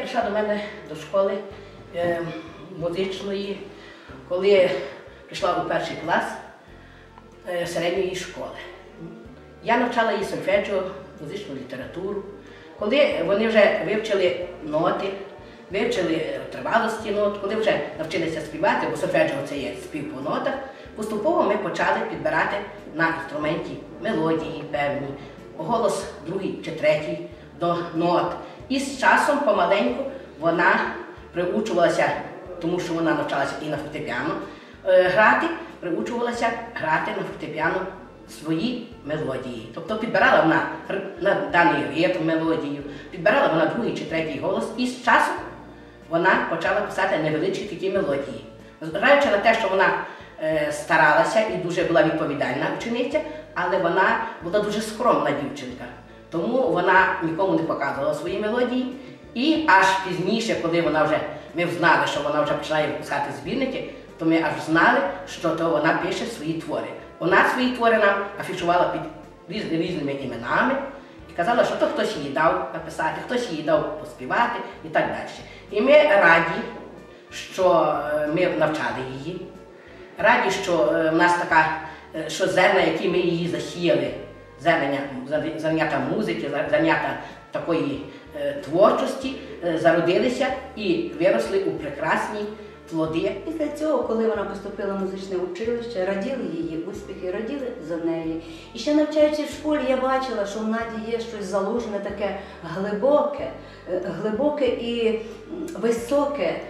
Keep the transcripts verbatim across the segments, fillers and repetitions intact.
прийшла до мене до школи е, музичної, коли прийшла у перший клас е, середньої школи. Я навчала її сольфеджіо, музичну літературу. Коли вони вже вивчили ноти, вивчили тривалості нот, коли вже навчилися співати, бо сольфеджіо це є спів по нотах, поступово ми почали підбирати на інструменті мелодії певні, голос другий чи третій до нот. І з часом помаленьку вона приучувалася, тому що вона навчалася і на фортепіано грати, приучувалася грати на фортепіано свої мелодії. Тобто підбирала вона на даний ритм мелодію, підбирала вона другий чи третій голос, і з часом вона почала писати невеличкі такі мелодії. Зважаючи на те, що вона е, старалася і дуже була відповідальна учениця, але вона була дуже скромна дівчинка. Тому вона нікому не показувала свої мелодії. І аж пізніше, коли вона вже, ми знали, що вона вже почала випускати збірники, то ми аж знали, що то вона пише свої твори. Вона свої твори нам афішувала під різ, різними іменами і казала, що то хтось їй дав написати, хтось їй дав поспівати і так далі. І ми раді, що ми навчали її, раді, що в нас така, що зерна, які ми її засіяли, зернята музики, зернята такої творчості, зародилися і виросли у прекрасні плоди. Після цього, коли вона поступила в музичне училище, раділи її успіхи, раділи за неї. І ще навчаючись в школі, я бачила, що в Наді є щось заложене таке глибоке, глибоке і високе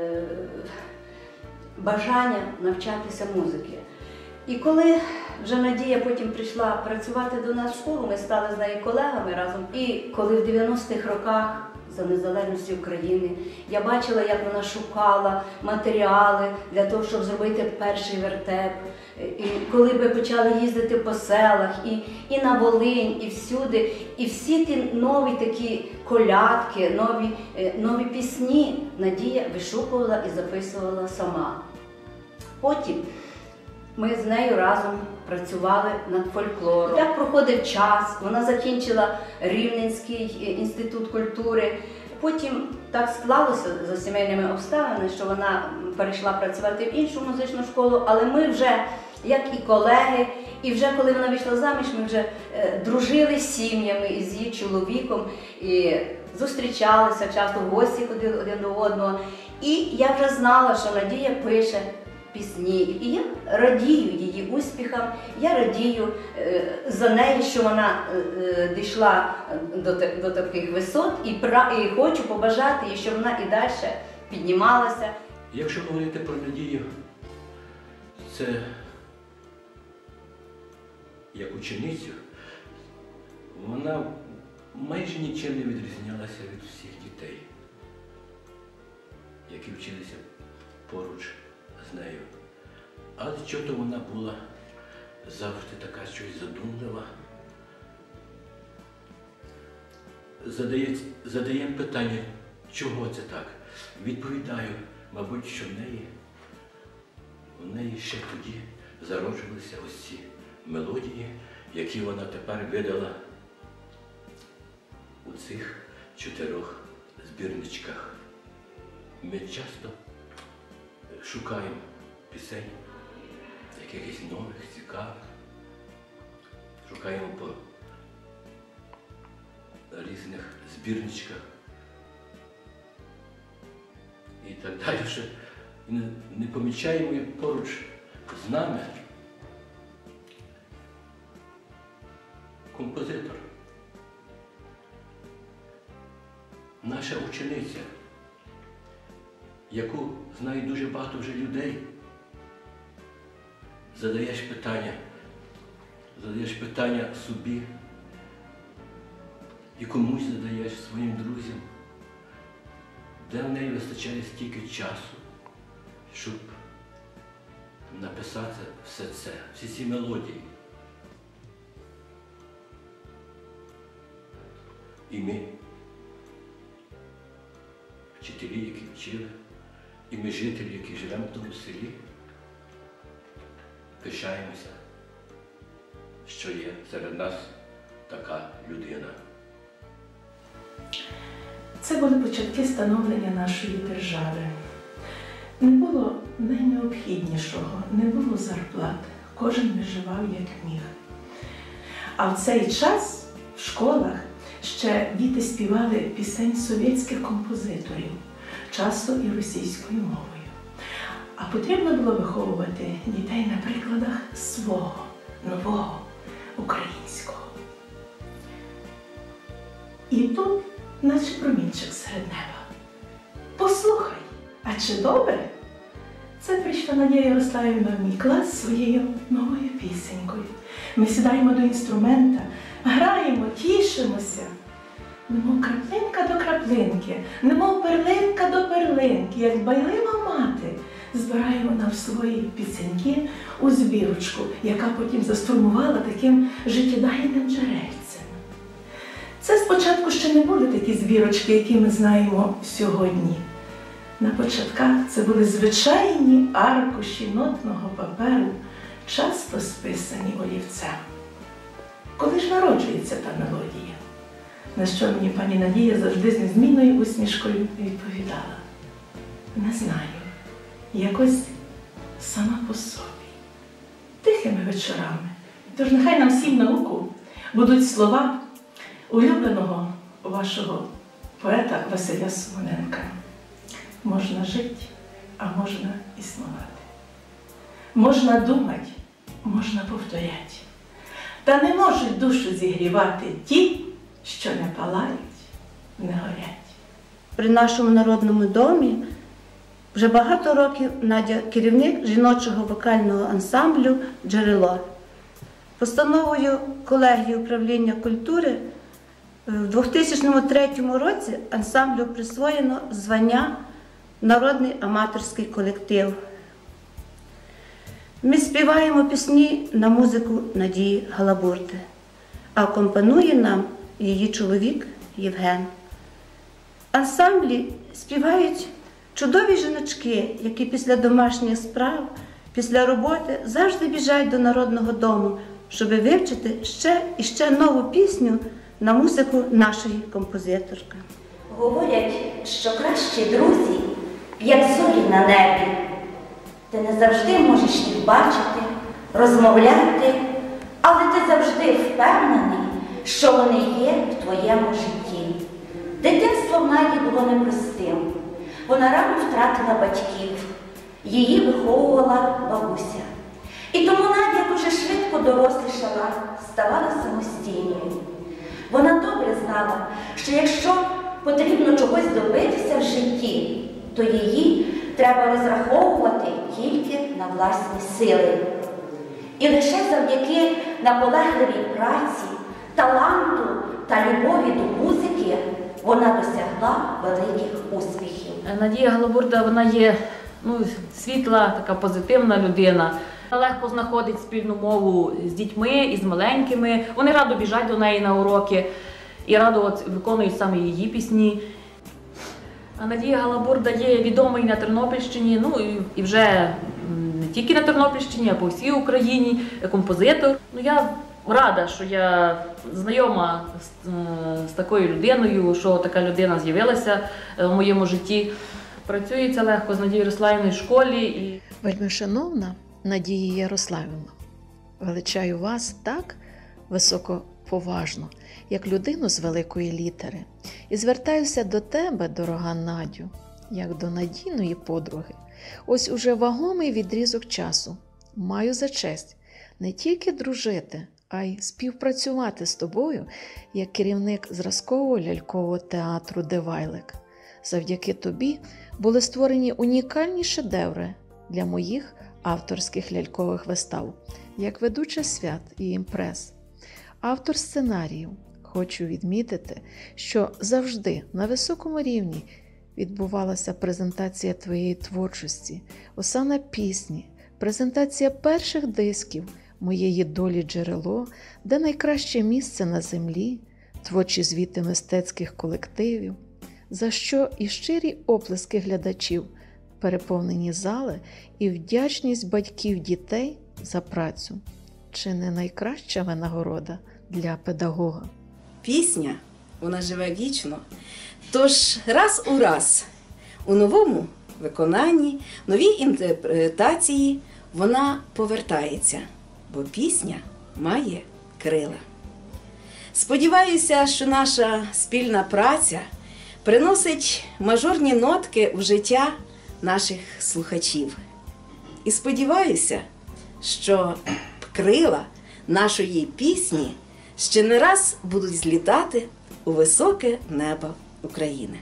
бажання навчатися музики. І коли вже Надія потім прийшла працювати до нас в школу, ми стали з нею колегами разом. І коли в дев'яностих роках за незалежності України я бачила, як вона шукала матеріали для того, щоб зробити перший вертеп. І коли ми почали їздити по селах, і, і на Волинь, і всюди, і всі ті нові такі колядки, нові, нові пісні Надія вишукувала і записувала сама. Потім ми з нею разом працювали над фольклором. Так проходив час, вона закінчила Рівненський інститут культури. Потім так склалося за сімейними обставинами, що вона перейшла працювати в іншу музичну школу, але ми вже, як і колеги, і вже коли вона вийшла заміж, ми вже е, дружили з сім'ями із її чоловіком, і зустрічалися, часто в гості ходили один до одного. І я вже знала, що Надія пише пісні. І я радію її успіхам, я радію е, за неї, що вона е, дійшла до, до таких висот, і, пра, і хочу побажати їй, щоб вона і далі піднімалася. Якщо говорити про Надію, це як ученицю, вона майже нічим не відрізнялася від всіх дітей, які вчилися поруч з нею. Але чого-то вона була завжди така щось задумлива. Задає, задаємо питання, чого це так? Відповідаю, мабуть, що в неї, в неї ще тоді зароджувалися ось ці мелодії, які вона тепер видала у цих чотирьох збірничках. Ми часто шукаємо пісень, якихось нових, цікавих, шукаємо по різних збірничках і так далі, що не, не помічаємо, як поруч з нами композитор, наша учениця, яку знає дуже багато вже людей. Задаєш питання, задаєш питання собі і комусь задаєш своїм друзям, де в неї вистачає стільки часу, щоб написати все це, всі ці мелодії. І ми, вчителі, які вчили, і ми жителі, які живемо в тому селі, пишаємося, що є серед нас така людина. Це були початки становлення нашої держави. Не було найнеобхіднішого, не було зарплат. Кожен виживав як міг. А в цей час в школах ще діти співали пісень совєтських композиторів, часто і російською мовою. А потрібно було виховувати дітей на прикладах свого, нового, українського. І тут, наче промінчик серед неба. Послухай, а чи добре? Це прийшла Надія Ярославівна в мій клас своєю новою пісенькою. Ми сідаємо до інструмента, граємо, тішимося. Немов краплинка до краплинки, немов перлинка до перлинки, як дбайлива мати, збирає вона в свої пісеньки у збірочку, яка потім застурмувала таким життєдайним джерельцем. Це спочатку ще не були такі збірочки, які ми знаємо сьогодні. На початках це були звичайні аркуші нотного паперу, часто списані олівцем. Коли ж народжується та мелодія? На що мені пані Надія завжди з незмінною усмішкою відповідала: не знаю, якось сама по собі, тихими вечорами. Тож нехай нам всім на руку будуть слова улюбленого вашого поета Василя Симоненка. Можна жити, а можна існувати. Можна думати, можна повторяти. Та не можуть душу зігрівати ті, що не палають, не горять. При нашому народному домі вже багато років Надя – керівник жіночого вокального ансамблю «Джерело». Постановою колегії управління культури в дві тисячі третьому році ансамблю присвоєно звання «Народний аматорський колектив». Ми співаємо пісні на музику Надії Галабурди, а акомпанує нам її чоловік Євген. В ансамблі співають чудові жіночки, які після домашніх справ, після роботи завжди біжать до народного дому, щоб вивчити ще і ще нову пісню на музику нашої композиторки. Говорять, що кращі друзі, як зорі на небі. Ти не завжди можеш їх бачити, розмовляти, але ти завжди впевнений, що вони є в твоєму житті. Дитинство в Наді було непростим. Вона рано втратила батьків, її виховувала бабуся. І тому Надя дуже швидко дорослішала, ставала самостійною. Вона добре знала, що якщо потрібно чогось добитися в житті, то її треба розраховувати тільки на власні сили. І лише завдяки наполегливій праці, таланту та любові до музики вона досягла великих успіхів. Надія Галабурда, вона є ну, світла, така позитивна людина. Легко знаходить спільну мову з дітьми і з маленькими. Вони радо біжать до неї на уроки і радо от виконують саме її пісні. А Надія Галабурда є відома і на Тернопільщині, ну і вже не тільки на Тернопільщині, а по всій Україні, композитор. Ну, я рада, що я знайома з, з такою людиною, що така людина з'явилася в моєму житті. Працюється легко з Надією Ярославівною в школі. І... Вельмишановна Надія Ярославівна, величаю вас так високоповажно, як людину з великої літери. І звертаюся до тебе, дорога Надю, як до надійної подруги. Ось уже вагомий відрізок часу маю за честь не тільки дружити, а й співпрацювати з тобою, як керівник зразкового лялькового театру «Дивайлик». Завдяки тобі були створені унікальні шедеври для моїх авторських лялькових вистав, як ведуча свят і імпрез. Автор сценаріїв. Хочу відмітити, що завжди на високому рівні відбувалася презентація твоєї творчості, осана пісні, презентація перших дисків моєї долі «Джерело», де найкраще місце на землі, творчі звіти мистецьких колективів, за що і щирі оплески глядачів, переповнені зали і вдячність батьків дітей за працю. Чи не найкраща винагорода для педагога? Пісня, вона живе вічно. Тож раз у раз у новому виконанні, новій інтерпретації вона повертається, бо пісня має крила. Сподіваюся, що наша спільна праця приносить мажорні нотки в життя наших слухачів. І сподіваюся, що крила нашої пісні ще не раз будуть злітати у високе небо України.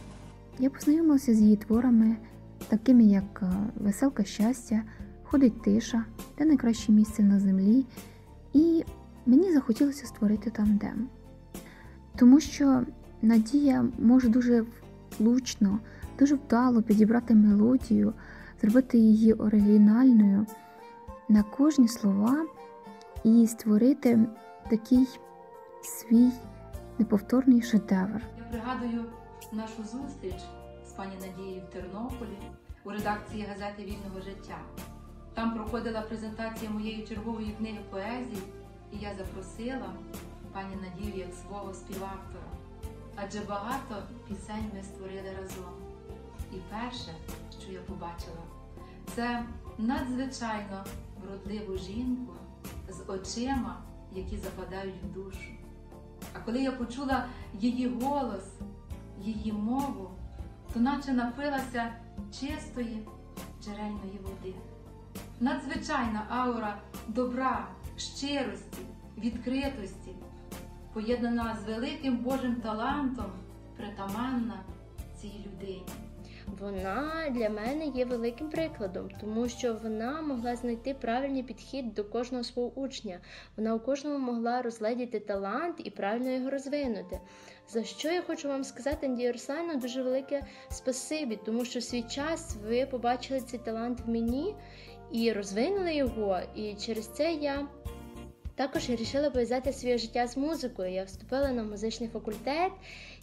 Я познайомилася з її творами, такими як «Веселка щастя», «Ходить тиша», «Де найкраще місце на землі», і мені захотілося створити тандем. Тому що Надія може дуже влучно, дуже вдало підібрати мелодію, зробити її оригінальною на кожні слова і створити такий свій неповторний шедевр. Я пригадую нашу зустріч з пані Надією в Тернополі у редакції газети «Вільного життя». Там проходила презентація моєї чергової книги поезії, і я запросила пані Надію як свого співавтора. Адже багато пісень ми створили разом. І перше, що я побачила, це надзвичайно вродливу жінку з очима, які западають в душу. А коли я почула її голос, її мову, то наче напилася чистої джерельної води. Надзвичайна аура добра, щирості, відкритості, поєднана з великим Божим талантом, притаманна цій людині. Вона для мене є великим прикладом, тому що вона могла знайти правильний підхід до кожного свого учня. Вона у кожному могла розгледіти талант і правильно його розвинути. За що я хочу вам сказати, Надія Русланівна, дуже велике спасибі, тому що в свій час ви побачили цей талант в мені і розвинули його, і через це я також вирішила пов'язати своє життя з музикою. Я вступила на музичний факультет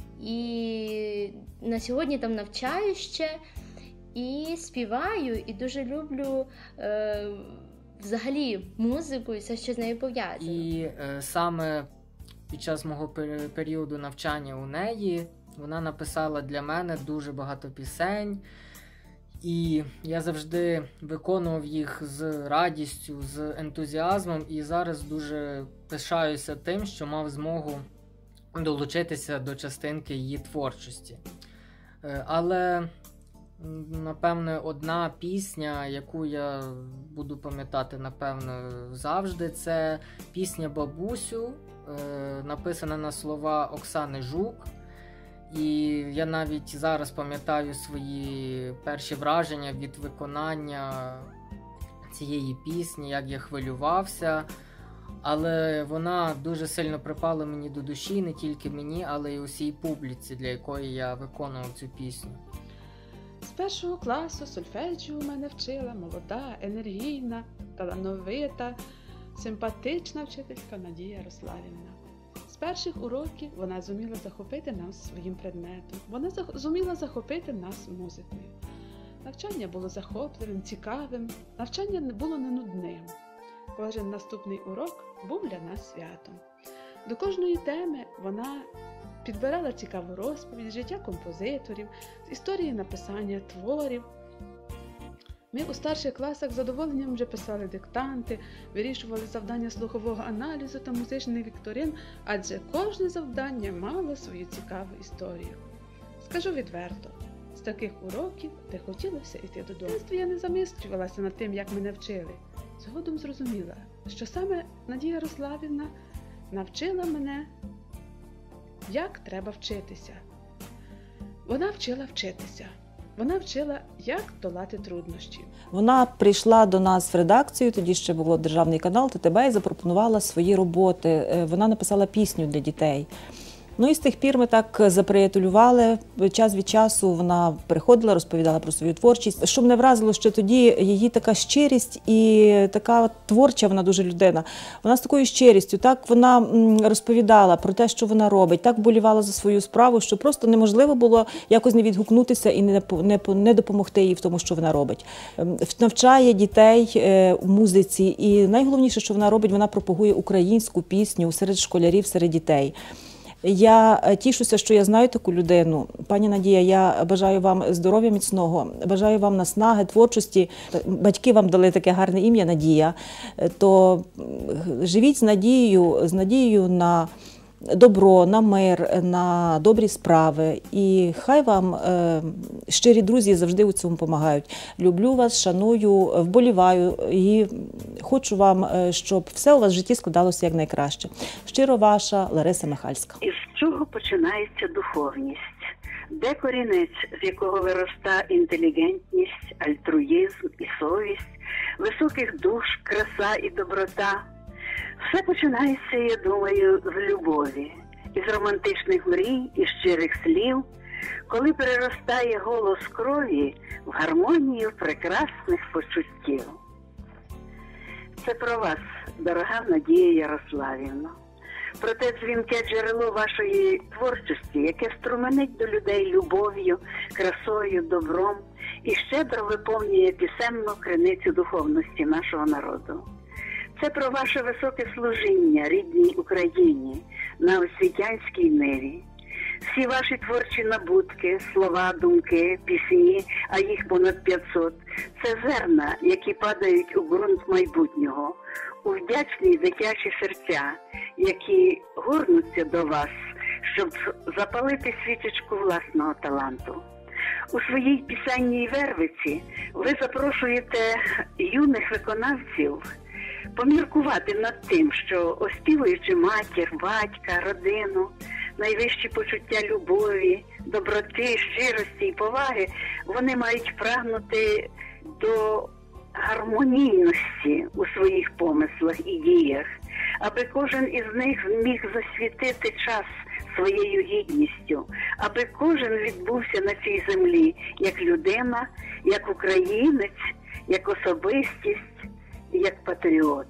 і на сьогодні там навчаю ще і співаю, і дуже люблю е, взагалі музику і все, що з нею пов'язано. І е, саме під час мого періоду навчання у неї вона написала для мене дуже багато пісень, і я завжди виконував їх з радістю, з ентузіазмом, і зараз дуже пишаюся тим, що мав змогу долучитися до частинки її творчості. Але, напевне, одна пісня, яку я буду пам'ятати, напевно, завжди, це пісня «Бабусю», написана на слова Оксани Жук. І я навіть зараз пам'ятаю свої перші враження від виконання цієї пісні, як я хвилювався. Але вона дуже сильно припала мені до душі, не тільки мені, але й усій публіці, для якої я виконував цю пісню. З першого класу сольфеджіо у мене вчила молода, енергійна, талановита, симпатична вчителька Надія Русланівна. З перших уроків вона зуміла захопити нас своїм предметом, вона зуміла захопити нас музикою. Навчання було захопливим, цікавим, навчання було не нудним. Кожен наступний урок був для нас святом. До кожної теми вона підбирала цікаву розповідь, життя композиторів, історії написання творів. Ми у старших класах з задоволенням вже писали диктанти, вирішували завдання слухового аналізу та музичних вікторин, адже кожне завдання мало свою цікаву історію. Скажу відверто, з таких уроків не хотілося йти додому. Я не замислювалася над тим, як мене вчили. Згодом зрозуміла, що саме Надія Русланівна навчила мене, як треба вчитися. Вона вчила вчитися. Вона вчила, як долати труднощі. Вона прийшла до нас в редакцію, тоді ще було державний канал Т Т Б, і запропонувала свої роботи. Вона написала пісню для дітей. Ну і з тих пір ми так заприятелювали. Час від часу вона приходила, розповідала про свою творчість. Що мене вразило, що тоді її така щирість і така творча вона дуже людина. Вона з такою щирістю, так вона розповідала про те, що вона робить, так болівала за свою справу, що просто неможливо було якось не відгукнутися і не, не, не допомогти їй в тому, що вона робить. Навчає дітей музиці і найголовніше, що вона робить, вона пропагує українську пісню серед школярів, серед дітей. Я тішуся, що я знаю таку людину. Пані Надія, я бажаю вам здоров'я міцного, бажаю вам наснаги, творчості. Батьки вам дали таке гарне ім'я Надія, то живіть з надією, з надією на добро, на мир, на добрі справи. І хай вам е, щирі друзі завжди у цьому допомагають. Люблю вас, шаную, вболіваю і хочу вам, щоб все у вас в житті складалося якнайкраще. Щиро ваша Лариса Михальська. Із чого починається духовність? Де корінець, з якого виросте інтелігентність, альтруїзм і совість, високих душ, краса і доброта? Все починається, я думаю, з любові, із романтичних мрій і щирих слів, коли переростає голос крові в гармонію прекрасних почуттів. Це про вас, дорога Надія Ярославівна, про те дзвінке джерело вашої творчості, яке струменить до людей любов'ю, красою, добром і щедро виповнює пісенну криницю духовності нашого народу. Це про ваше високе служіння рідній Україні на освітянській ниві. Всі ваші творчі набутки, слова, думки, пісні, а їх понад п'ятсот – це зерна, які падають у ґрунт майбутнього, у вдячні дитячі серця, які горнуться до вас, щоб запалити свічечку власного таланту. У своїй пісенній вервиці ви запрошуєте юних виконавців поміркувати над тим, що, оспівуючи матір, батька, родину, найвищі почуття любові, доброти, щирості і поваги, вони мають прагнути до гармонійності у своїх помислах і діях, аби кожен із них зміг засвітити час своєю гідністю, аби кожен відбувся на цій землі як людина, як українець, як особистість, як патріот.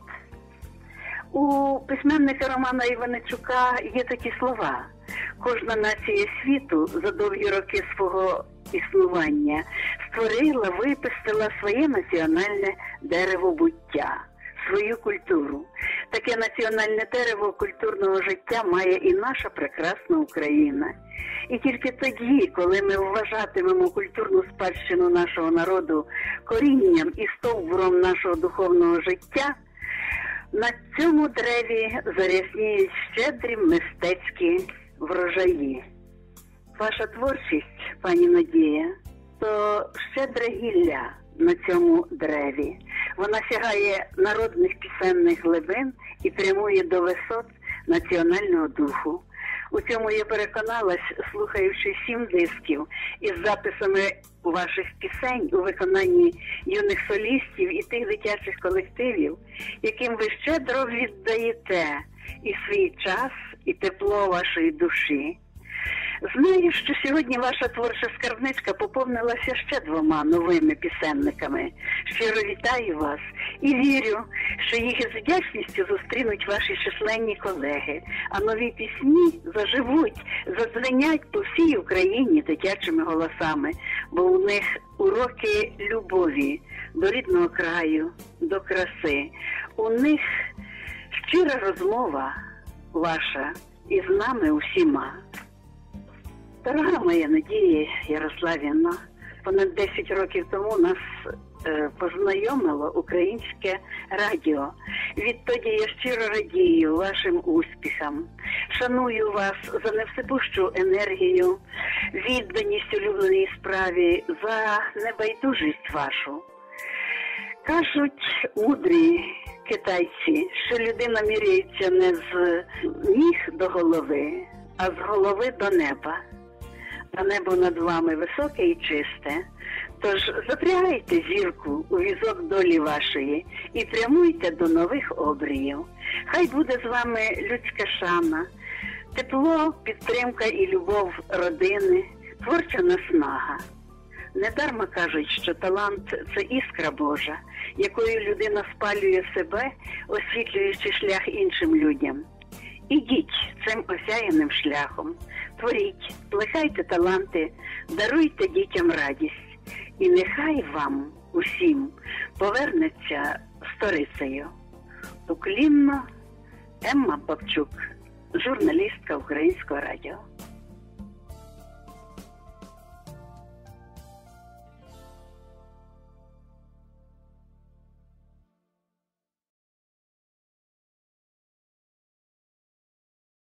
У письменника Романа Іваничука є такі слова: кожна нація світу за довгі роки свого існування створила, випустила своє національне дерево буття, свою культуру. Таке національне дерево культурного життя має і наша прекрасна Україна. І тільки тоді, коли ми вважатимемо культурну спадщину нашого народу корінням і стовбуром нашого духовного життя, на цьому дереві зарясніють щедрі мистецькі врожаї. Ваша творчість, пані Надія, то щедре гілля на цьому дереві. Вона сягає народних пісенних глибин і прямує до висот національного духу. У цьому я переконалась, слухаючи сім дисків із записами ваших пісень у виконанні юних солістів і тих дитячих колективів, яким ви щедро віддаєте і свій час, і тепло вашої душі. Знаю, що сьогодні ваша творча скарбничка поповнилася ще двома новими пісенниками. Щиро вітаю вас і вірю, що їх із вдячністю зустрінуть ваші численні колеги, а нові пісні заживуть, задзвенять по всій Україні дитячими голосами, бо у них уроки любові до рідного краю, до краси. У них щира розмова ваша із нами усіма. Дорога моя Надія Ярославівна, понад десять років тому нас е, познайомило українське радіо. Відтоді я щиро радію вашим успіхам. Шаную вас за невсипущу енергію, відданість улюбленій справі, за небайдужість вашу. Кажуть мудрі китайці, що людина міряється не з ніг до голови, а з голови до неба. А небо над вами високе і чисте, тож запрягайте зірку у візок долі вашої і прямуйте до нових обріїв. Хай буде з вами людська шана, тепло, підтримка і любов родини, творча наснага. Недарма кажуть, що талант – це іскра Божа, якою людина спалює себе, освітлюючи шлях іншим людям. Ідіть цим осяяним шляхом, творіть, плекайте таланти, даруйте дітям радість. І нехай вам усім повернеться сторицею. Уклінно, Емма Бабчук, журналістка Українського радіо.